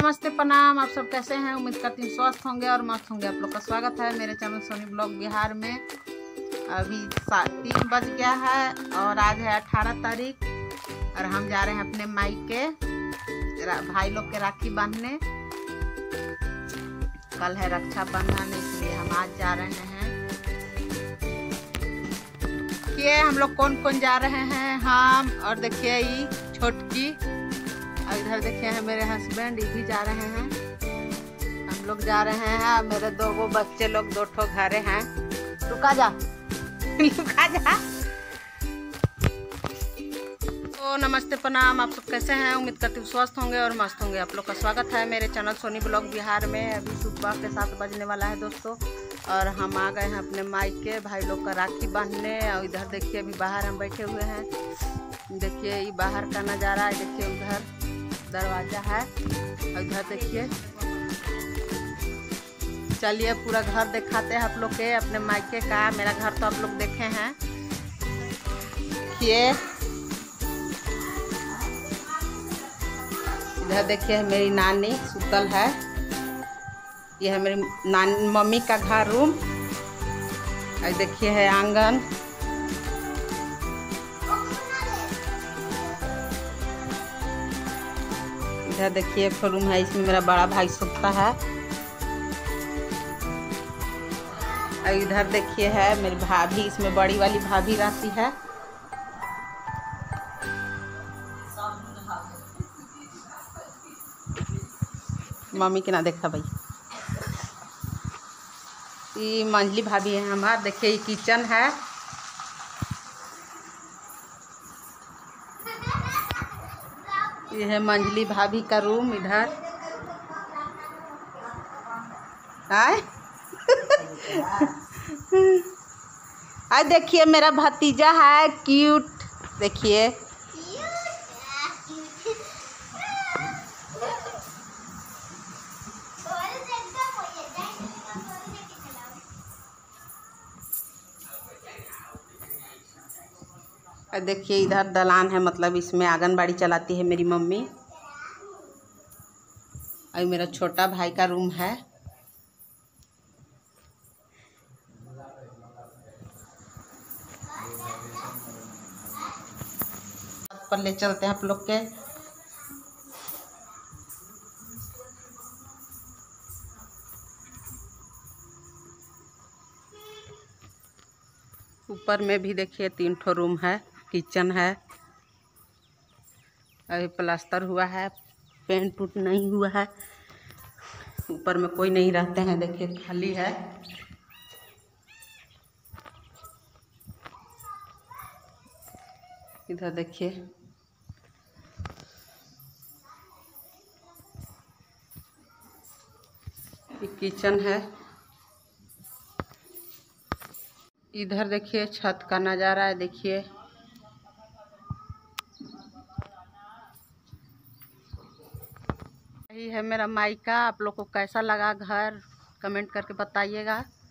नमस्ते प्रणाम। आप सब कैसे हैं? उम्मीद करती हूँ स्वस्थ होंगे और मस्त होंगे। आप लोग का स्वागत है मेरे चैनल सोनी ब्लॉग बिहार में। अभी 3 बज गया है और आज है 18 तारीख और हम जा रहे हैं अपने मायके भाई लोग के राखी बांधने। कल है रक्षाबंधन, इसलिए हम आज जा रहे हैं। ये हम लोग कौन कौन जा रहे हैं, हम और देखिए ये छोटकी और इधर देखिए है मेरे हस्बैंड, ये भी जा रहे हैं। हम लोग जा रहे हैं। मेरे 2 बच्चे लोग 2 ठो घरे हैं। रुका जा रुका जा। तो नमस्ते प्रणाम। आप सब कैसे हैं? उम्मीद करती हूँ स्वस्थ होंगे और मस्त होंगे। आप लोग का स्वागत है मेरे चैनल सोनी ब्लॉग बिहार में। अभी सुबह के 7 बजने वाला है दोस्तों और हम आ गए हैं अपने मायके भाई लोग का राखी बांधने। और इधर देखिए अभी बाहर हम बैठे हुए हैं। देखिए ये बाहर का नज़ारा है। देखिए उधर दरवाजा है और इधर देखिए। चलिए पूरा घर दिखाते हैं आप लोग के अपने मायके का। मेरा घर तो आप लोग देखे हैं। ये इधर देखिए मेरी नानी सुतल है। यह है मेरी नानी मम्मी का घर रूम। और देखिए है आंगन। इधर देखिए एक रूम है, इसमें मेरा बड़ा भाई सोता है। और इधर देखिए है मेरी भाभी, इसमें बड़ी वाली भाभी रहती है। मम्मी के ना देखा भाई। ये मंजली भाभी है हमार। देखिए ये किचन है। ये है मंजली भाभी का रूम इधर। आए आज देखिए मेरा भतीजा है क्यूट। देखिए और देखिए इधर दलान है, मतलब इसमें आंगनबाड़ी चलाती है मेरी मम्मी। और मेरा छोटा भाई का रूम है। पर ले चलते हैं आप लोग के। ऊपर में भी देखिए 3 ठो रूम है, किचन है। अभी प्लास्टर हुआ है, पेंट उट नहीं हुआ है। ऊपर में कोई नहीं रहते हैं। देखिए खाली है। इधर देखिए ये किचन है। इधर देखिए छत का नज़ारा है। देखिए यही है मेरा मायका। आप लोग को कैसा लगा घर कमेंट करके बताइएगा।